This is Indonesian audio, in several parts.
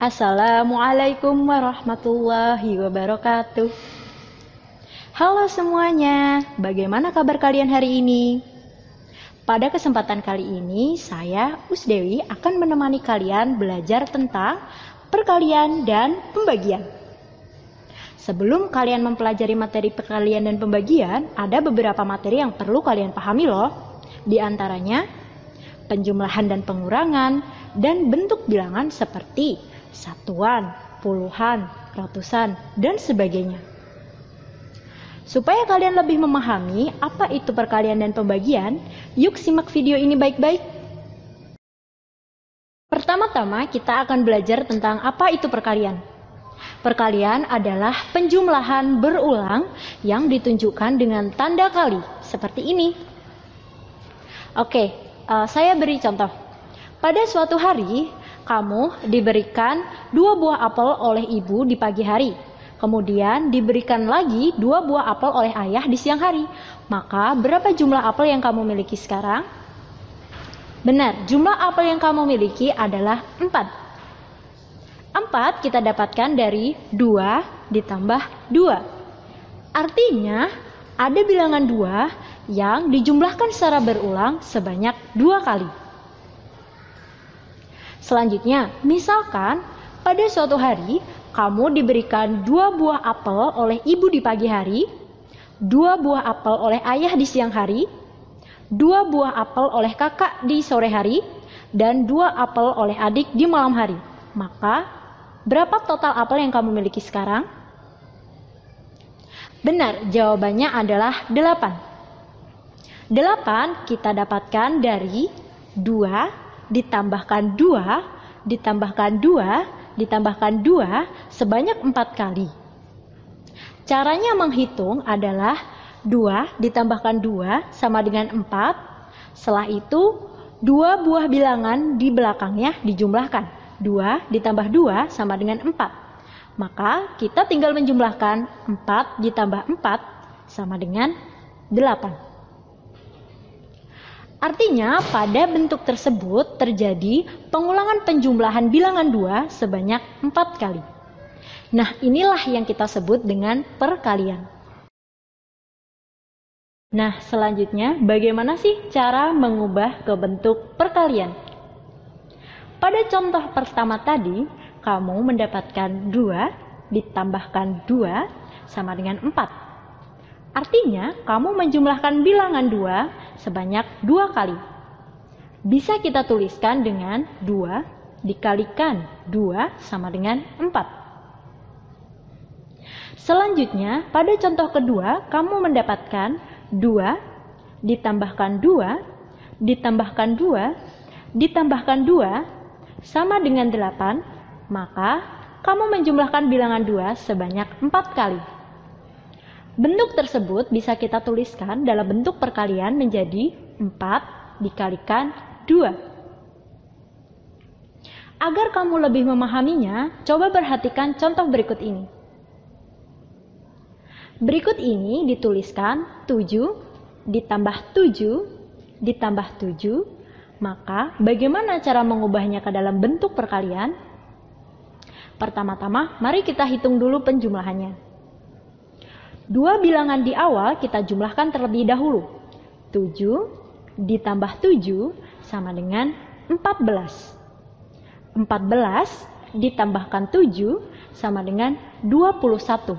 Assalamualaikum warahmatullahi wabarakatuh. Halo semuanya, bagaimana kabar kalian hari ini? Pada kesempatan kali ini, saya Usdewi akan menemani kalian belajar tentang perkalian dan pembagian. Sebelum kalian mempelajari materi perkalian dan pembagian, ada beberapa materi yang perlu kalian pahami loh. Di antaranya, penjumlahan dan pengurangan, dan bentuk bilangan seperti satuan, puluhan, ratusan, dan sebagainya. Supaya kalian lebih memahami apa itu perkalian dan pembagian, yuk simak video ini baik-baik. Pertama-tama kita akan belajar tentang apa itu perkalian. Perkalian adalah penjumlahan berulang yang ditunjukkan dengan tanda kali, seperti ini. Oke, saya beri contoh. Pada suatu hari, kamu diberikan 2 buah apel oleh ibu di pagi hari. Kemudian diberikan lagi 2 buah apel oleh ayah di siang hari. Maka berapa jumlah apel yang kamu miliki sekarang? Benar, jumlah apel yang kamu miliki adalah 4. 4 kita dapatkan dari 2 ditambah 2. Artinya ada bilangan 2 yang dijumlahkan secara berulang sebanyak 2 kali. Selanjutnya, misalkan pada suatu hari kamu diberikan 2 buah apel oleh ibu di pagi hari, 2 buah apel oleh ayah di siang hari, 2 buah apel oleh kakak di sore hari, dan 2 apel oleh adik di malam hari. Maka, berapa total apel yang kamu miliki sekarang? Benar, jawabannya adalah 8. 8 kita dapatkan dari 2 ditambahkan 2, ditambahkan 2, ditambahkan 2 sebanyak 4 kali. Caranya menghitung adalah 2 ditambahkan 2 sama dengan 4. Setelah itu 2 buah bilangan di belakangnya dijumlahkan. 2 ditambah 2 sama dengan 4. Maka kita tinggal menjumlahkan 4 ditambah 4 sama dengan 8. Artinya, pada bentuk tersebut terjadi pengulangan penjumlahan bilangan 2 sebanyak 4 kali. Nah, inilah yang kita sebut dengan perkalian. Nah, selanjutnya bagaimana sih cara mengubah ke bentuk perkalian? Pada contoh pertama tadi, kamu mendapatkan 2 ditambahkan 2 sama dengan 4. Artinya, kamu menjumlahkan bilangan 2 sebanyak 2 kali. Bisa kita tuliskan dengan 2 dikalikan 2 sama dengan 4. Selanjutnya, pada contoh kedua, kamu mendapatkan 2 ditambahkan 2, ditambahkan 2, ditambahkan 2 sama dengan 8, maka kamu menjumlahkan bilangan 2 sebanyak 4 kali. Bentuk tersebut bisa kita tuliskan dalam bentuk perkalian menjadi 4 dikalikan 2. Agar kamu lebih memahaminya, coba perhatikan contoh berikut ini. Berikut ini dituliskan 7 ditambah 7 ditambah 7, maka bagaimana cara mengubahnya ke dalam bentuk perkalian? Pertama-tama, mari kita hitung dulu penjumlahannya. 2 bilangan di awal kita jumlahkan terlebih dahulu. 7 ditambah 7 sama dengan 14. 14 ditambahkan 7 sama dengan 21.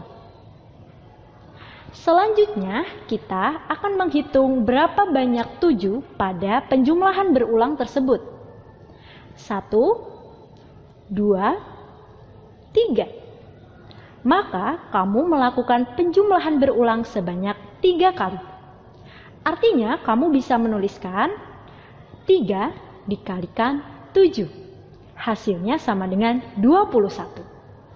Selanjutnya, kita akan menghitung berapa banyak 7 pada penjumlahan berulang tersebut. 1, 2, 3. Maka, kamu melakukan penjumlahan berulang sebanyak 3 kali. Artinya, kamu bisa menuliskan 3 dikalikan 7. Hasilnya sama dengan 21.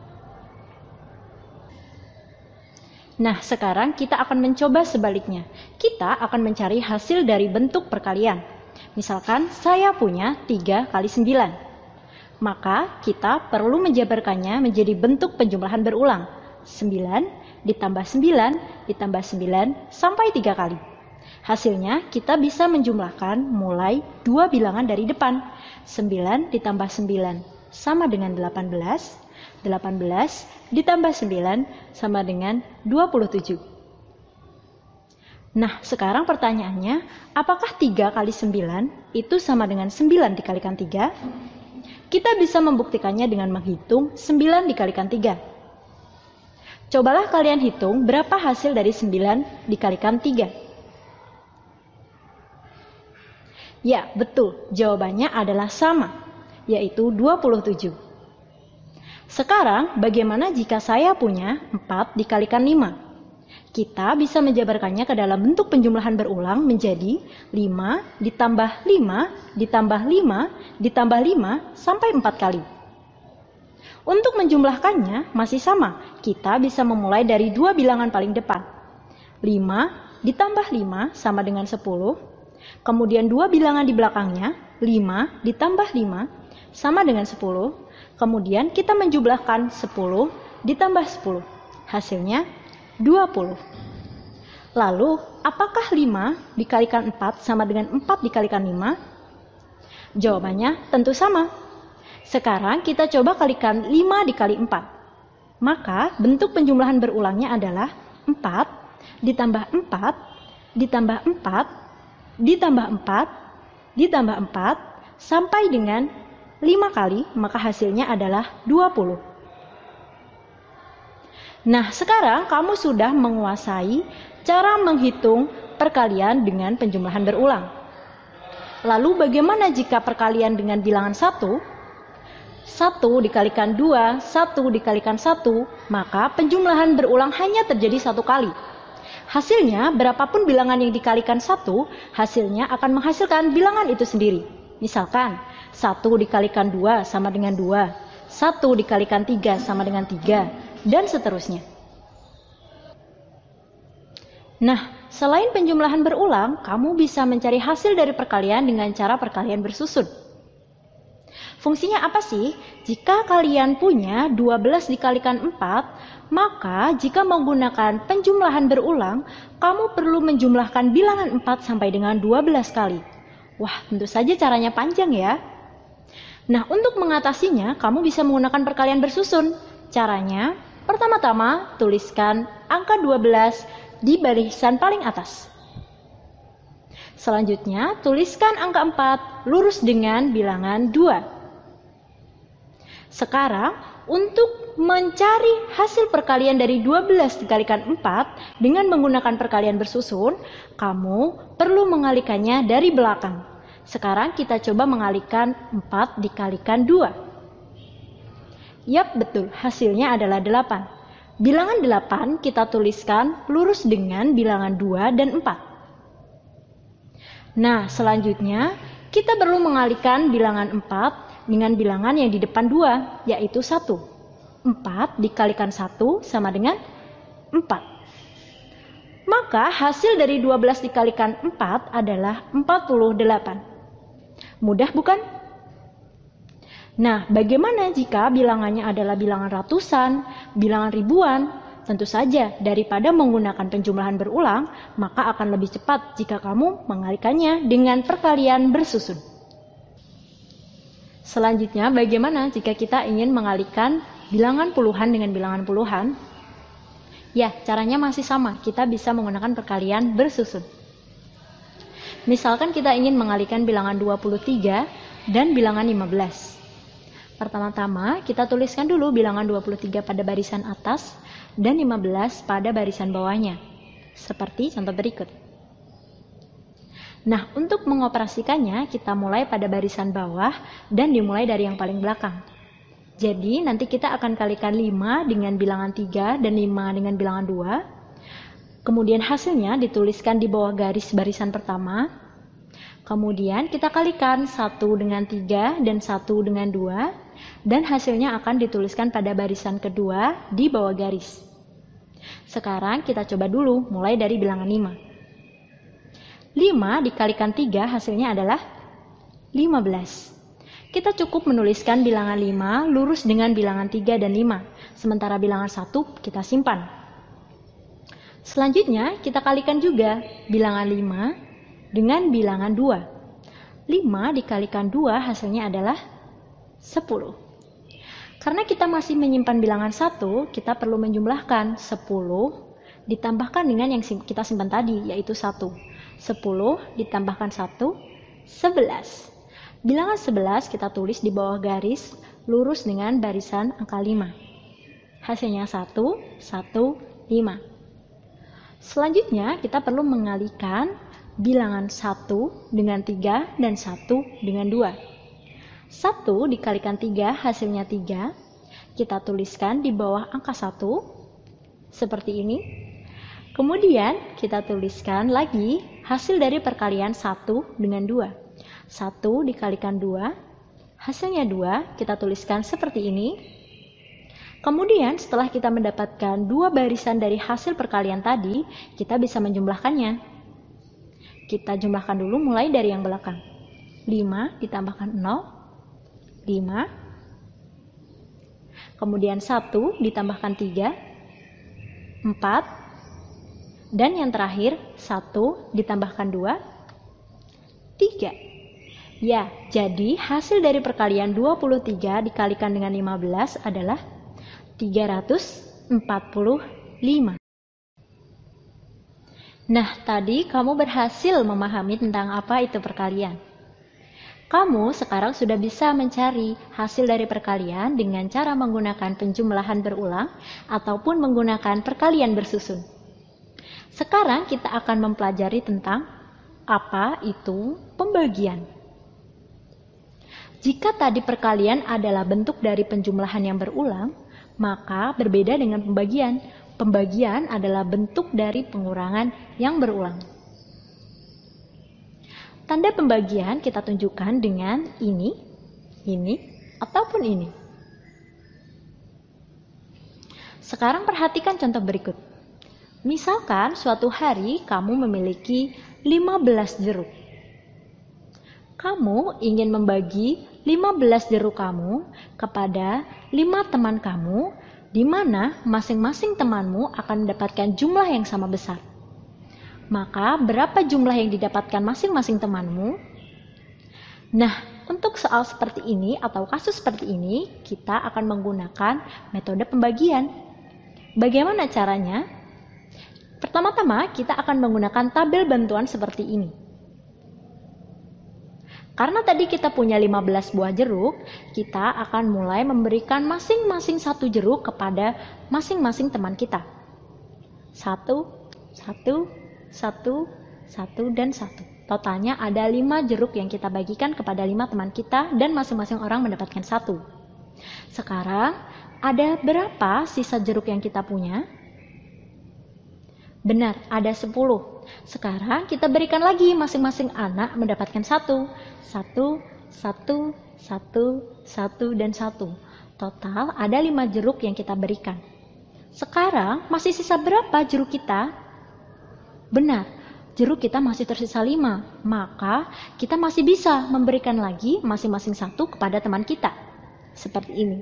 Nah, sekarang kita akan mencoba sebaliknya. Kita akan mencari hasil dari bentuk perkalian. Misalkan, saya punya 3 kali 9. Maka kita perlu menjabarkannya menjadi bentuk penjumlahan berulang. 9 ditambah 9 ditambah 9 sampai 3 kali. Hasilnya kita bisa menjumlahkan mulai 2 bilangan dari depan. 9 ditambah 9 sama dengan 18. 18 ditambah 9 sama dengan 27. Nah, sekarang pertanyaannya, apakah 3 kali 9 itu sama dengan 9 dikalikan 3? Kita bisa membuktikannya dengan menghitung 9 dikalikan 3. Cobalah kalian hitung berapa hasil dari 9 dikalikan 3. Ya, betul. Jawabannya adalah sama, yaitu 27. Sekarang, bagaimana jika saya punya 4 dikalikan 5? Kita bisa menjabarkannya ke dalam bentuk penjumlahan berulang menjadi 5 ditambah 5 ditambah 5 ditambah 5 sampai 4 kali. Untuk menjumlahkannya masih sama, kita bisa memulai dari dua bilangan paling depan. 5 ditambah 5 sama dengan 10, kemudian dua bilangan di belakangnya, 5 ditambah 5 sama dengan 10, kemudian kita menjumlahkan 10 ditambah 10, hasilnya 20. Lalu, apakah 5 dikalikan 4 sama dengan 4 dikalikan 5? Jawabannya tentu sama. Sekarang kita coba kalikan 5 dikali 4. Maka bentuk penjumlahan berulangnya adalah 4 ditambah 4 ditambah 4 ditambah 4 ditambah 4 sampai dengan 5 kali, maka hasilnya adalah 20. Nah, sekarang kamu sudah menguasai cara menghitung perkalian dengan penjumlahan berulang. Lalu bagaimana jika perkalian dengan bilangan 1? 1 dikalikan 2, 1 dikalikan 1, maka penjumlahan berulang hanya terjadi 1 kali. Hasilnya, berapapun bilangan yang dikalikan 1, hasilnya akan menghasilkan bilangan itu sendiri. Misalkan, 1 dikalikan 2 sama dengan 2, 1 dikalikan 3 sama dengan 3, dan seterusnya. Nah, selain penjumlahan berulang, kamu bisa mencari hasil dari perkalian dengan cara perkalian bersusun. Fungsinya apa sih? Jika kalian punya 12 dikalikan 4, maka jika menggunakan penjumlahan berulang, kamu perlu menjumlahkan bilangan 4 sampai dengan 12 kali. Wah, tentu saja caranya panjang ya. Nah, untuk mengatasinya, kamu bisa menggunakan perkalian bersusun. Caranya, pertama-tama tuliskan angka 12 di barisan paling atas. Selanjutnya, tuliskan angka 4 lurus dengan bilangan 2. Sekarang, untuk mencari hasil perkalian dari 12 dikalikan 4 dengan menggunakan perkalian bersusun, kamu perlu mengalihkannya dari belakang. Sekarang kita coba mengalihkan 4 dikalikan 2. Yap, betul, hasilnya adalah 8. Bilangan 8 kita tuliskan lurus dengan bilangan 2 dan 4. Nah, selanjutnya kita perlu mengalihkan bilangan 4 dengan bilangan yang di depan 2, yaitu 1. 4 dikalikan 1 sama dengan 4. Maka hasil dari 12 dikalikan 4 adalah 48. Mudah bukan? Nah, bagaimana jika bilangannya adalah bilangan ratusan, bilangan ribuan? Tentu saja, daripada menggunakan penjumlahan berulang, maka akan lebih cepat jika kamu mengalihkannya dengan perkalian bersusun. Selanjutnya, bagaimana jika kita ingin mengalihkan bilangan puluhan dengan bilangan puluhan? Ya, caranya masih sama. Kita bisa menggunakan perkalian bersusun. Misalkan kita ingin mengalihkan bilangan 23 dan bilangan 15. Pertama-tama, kita tuliskan dulu bilangan 23 pada barisan atas dan 15 pada barisan bawahnya. Seperti contoh berikut. Nah, untuk mengoperasikannya, kita mulai pada barisan bawah dan dimulai dari yang paling belakang. Jadi, nanti kita akan kalikan 5 dengan bilangan 3 dan 5 dengan bilangan 2. Kemudian hasilnya dituliskan di bawah garis barisan pertama. Kemudian kita kalikan 1 dengan 3 dan 1 dengan 2. Dan hasilnya akan dituliskan pada barisan kedua di bawah garis. Sekarang kita coba dulu mulai dari bilangan 5. 5 dikalikan 3 hasilnya adalah 15. Kita cukup menuliskan bilangan 5 lurus dengan bilangan 3 dan 5. Sementara bilangan 1 kita simpan. Selanjutnya kita kalikan juga bilangan 5 dengan bilangan 2. 5 dikalikan 2 hasilnya adalah 10. Karena kita masih menyimpan bilangan 1, kita perlu menjumlahkan 10 ditambahkan dengan yang kita simpan tadi, yaitu 1. 10 ditambahkan 1, 11. Bilangan 11 kita tulis di bawah garis lurus dengan barisan angka 5. Hasilnya 1, 1, 5. Selanjutnya kita perlu mengalihkan bilangan 1 dengan 3 dan 1 dengan 2. 1 dikalikan 3 hasilnya 3. Kita tuliskan di bawah angka 1 seperti ini. Kemudian kita tuliskan lagi hasil dari perkalian 1 dengan 2. 1 dikalikan 2 hasilnya 2. Kita tuliskan seperti ini. Kemudian setelah kita mendapatkan 2 barisan dari hasil perkalian tadi, kita bisa menjumlahkannya. Kita jumlahkan dulu mulai dari yang belakang. 5 ditambahkan 0, 5. Kemudian 1 ditambahkan 3, 4. Dan yang terakhir 1 ditambahkan 2, 3. Ya, jadi hasil dari perkalian 23 dikalikan dengan 15 adalah 345. Nah, tadi kamu berhasil memahami tentang apa itu perkalian. Kamu sekarang sudah bisa mencari hasil dari perkalian dengan cara menggunakan penjumlahan berulang ataupun menggunakan perkalian bersusun. Sekarang kita akan mempelajari tentang apa itu pembagian. Jika tadi perkalian adalah bentuk dari penjumlahan yang berulang, maka berbeda dengan pembagian. Pembagian adalah bentuk dari pengurangan yang berulang. Tanda pembagian kita tunjukkan dengan ini, ataupun ini. Sekarang perhatikan contoh berikut. Misalkan suatu hari kamu memiliki 15 jeruk. Kamu ingin membagi 15 jeruk kamu kepada 5 teman kamu, di mana masing-masing temanmu akan mendapatkan jumlah yang sama besar. Maka berapa jumlah yang didapatkan masing-masing temanmu? Nah, untuk soal seperti ini atau kasus seperti ini, kita akan menggunakan metode pembagian. Bagaimana caranya? Pertama-tama kita akan menggunakan tabel bantuan seperti ini. Karena tadi kita punya 15 buah jeruk, kita akan mulai memberikan masing-masing 1 jeruk kepada masing-masing teman kita. 1, 1, dan 1. Totalnya ada 5 jeruk yang kita bagikan kepada 5 teman kita dan masing-masing orang mendapatkan 1. Sekarang, ada berapa sisa jeruk yang kita punya? Benar, ada 10. Sekarang kita berikan lagi masing-masing anak mendapatkan 1. 1, 1, dan 1. Total ada 5 jeruk yang kita berikan. Sekarang masih sisa berapa jeruk kita? Benar, jeruk kita masih tersisa 5, maka kita masih bisa memberikan lagi masing-masing 1 kepada teman kita. Seperti ini.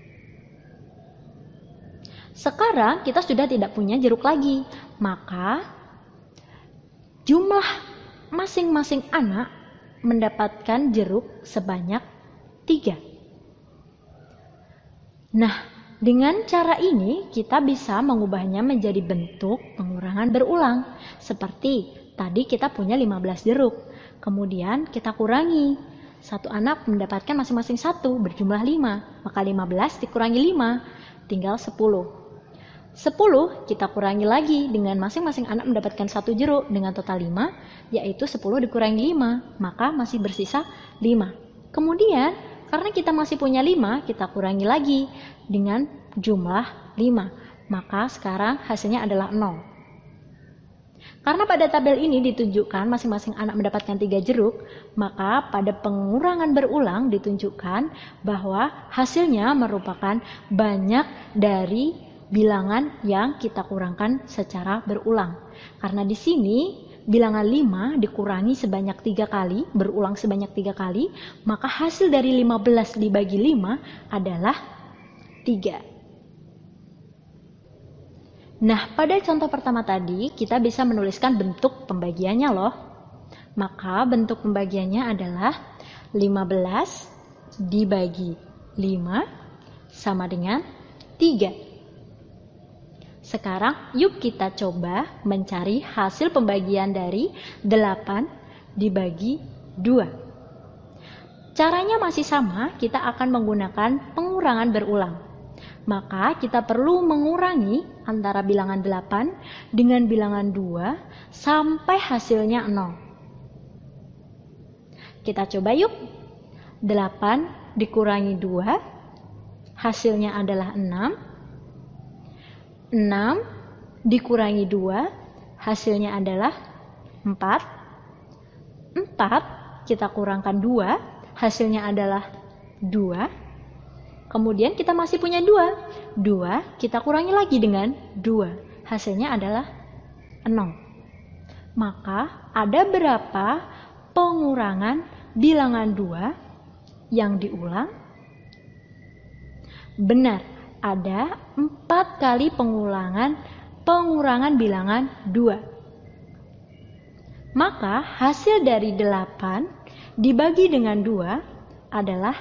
Sekarang kita sudah tidak punya jeruk lagi, maka jumlah masing-masing anak mendapatkan jeruk sebanyak 3. Nah, dengan cara ini, kita bisa mengubahnya menjadi bentuk pengurangan berulang. Seperti tadi kita punya 15 jeruk. Kemudian kita kurangi. Satu anak mendapatkan masing-masing 1 berjumlah 5. Maka 15 dikurangi 5, tinggal 10. 10 kita kurangi lagi dengan masing-masing anak mendapatkan 1 jeruk dengan total 5, yaitu 10 dikurangi 5, maka masih bersisa 5. Kemudian, karena kita masih punya 5, kita kurangi lagi dengan jumlah 5. Maka sekarang hasilnya adalah 0. Karena pada tabel ini ditunjukkan masing-masing anak mendapatkan 3 jeruk, maka pada pengurangan berulang ditunjukkan bahwa hasilnya merupakan banyak dari bilangan yang kita kurangkan secara berulang. Karena di sini bilangan 5 dikurangi sebanyak 3 kali, berulang sebanyak 3 kali, maka hasil dari 15 dibagi 5 adalah 3. Nah, pada contoh pertama tadi, kita bisa menuliskan bentuk pembagiannya loh. Maka bentuk pembagiannya adalah 15 dibagi 5 sama dengan 3. Sekarang yuk kita coba mencari hasil pembagian dari 8 dibagi 2. Caranya masih sama, kita akan menggunakan pengurangan berulang. Maka kita perlu mengurangi antara bilangan 8 dengan bilangan 2 sampai hasilnya 0. Kita coba yuk. 8 dikurangi 2, hasilnya adalah 6. 6 dikurangi 2, hasilnya adalah 4. 4 kita kurangkan 2, hasilnya adalah 2. Kemudian kita masih punya 2. 2 kita kurangi lagi dengan 2, hasilnya adalah 0. Maka ada berapa pengurangan bilangan 2 yang diulang? Benar. Ada 4 kali pengurangan bilangan 2. Maka hasil dari 8 dibagi dengan 2 adalah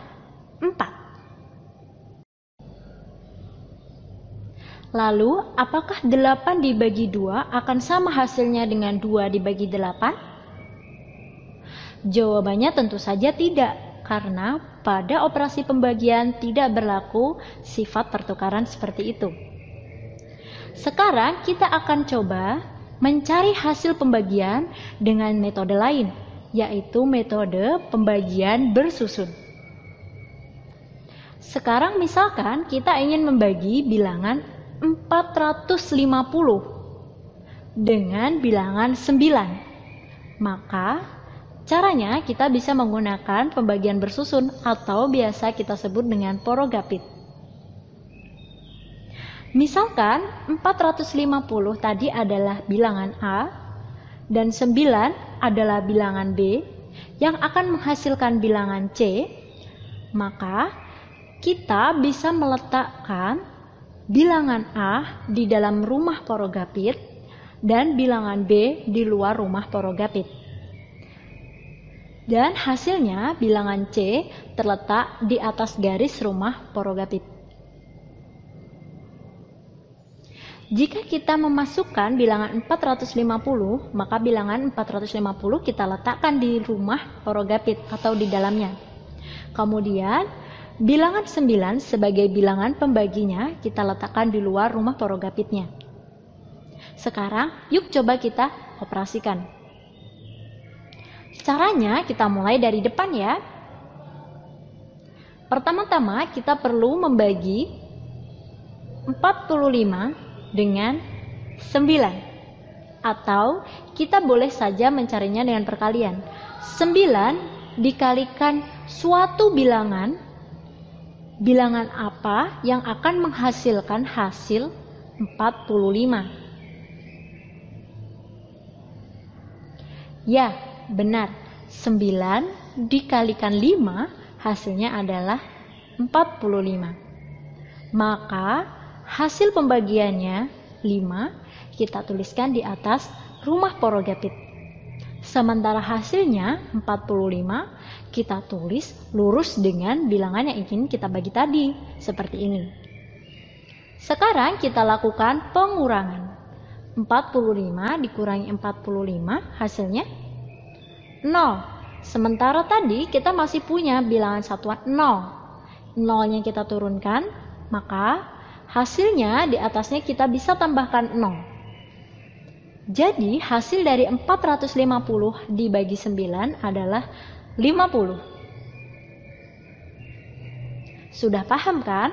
4. Lalu, apakah 8 dibagi 2 akan sama hasilnya dengan 2 dibagi 8? Jawabannya tentu saja tidak. Karena pada operasi pembagian tidak berlaku sifat pertukaran seperti itu. Sekarang kita akan coba mencari hasil pembagian dengan metode lain, yaitu metode pembagian bersusun. Sekarang misalkan kita ingin membagi bilangan 450 dengan bilangan 9. Maka caranya kita bisa menggunakan pembagian bersusun atau biasa kita sebut dengan porogapit. Misalkan 450 tadi adalah bilangan A dan 9 adalah bilangan B yang akan menghasilkan bilangan C, maka kita bisa meletakkan bilangan A di dalam rumah porogapit dan bilangan B di luar rumah porogapit. Dan hasilnya bilangan C terletak di atas garis rumah porogapit. Jika kita memasukkan bilangan 450, maka bilangan 450 kita letakkan di rumah porogapit atau di dalamnya. Kemudian bilangan 9 sebagai bilangan pembaginya kita letakkan di luar rumah porogapitnya. Sekarang yuk coba kita operasikan. Caranya kita mulai dari depan ya. Pertama-tama kita perlu membagi 45 dengan 9. Atau kita boleh saja mencarinya dengan perkalian. 9 dikalikan suatu bilangan apa yang akan menghasilkan hasil 45? Ya, benar, 9 dikalikan 5 hasilnya adalah 45. Maka hasil pembagiannya 5 kita tuliskan di atas rumah porogapit. Sementara hasilnya 45 kita tulis lurus dengan bilangan yang ingin kita bagi tadi, seperti ini. Sekarang kita lakukan pengurangan. 45 dikurangi 45 hasilnya 0. Sementara tadi kita masih punya bilangan satuan 0. 0-nya kita turunkan, maka hasilnya di atasnya kita bisa tambahkan 0. Jadi hasil dari 450 dibagi 9 adalah 50. Sudah paham kan?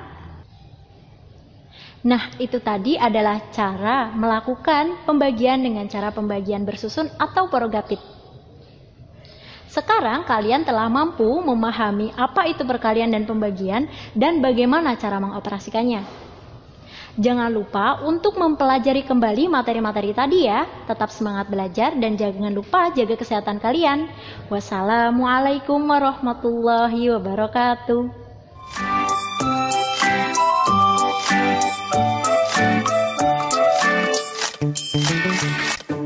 Nah, itu tadi adalah cara melakukan pembagian dengan cara pembagian bersusun atau porogapit. Sekarang kalian telah mampu memahami apa itu perkalian dan pembagian dan bagaimana cara mengoperasikannya. Jangan lupa untuk mempelajari kembali materi-materi tadi ya. Tetap semangat belajar dan jangan lupa jaga kesehatan kalian. Wassalamualaikum warahmatullahi wabarakatuh.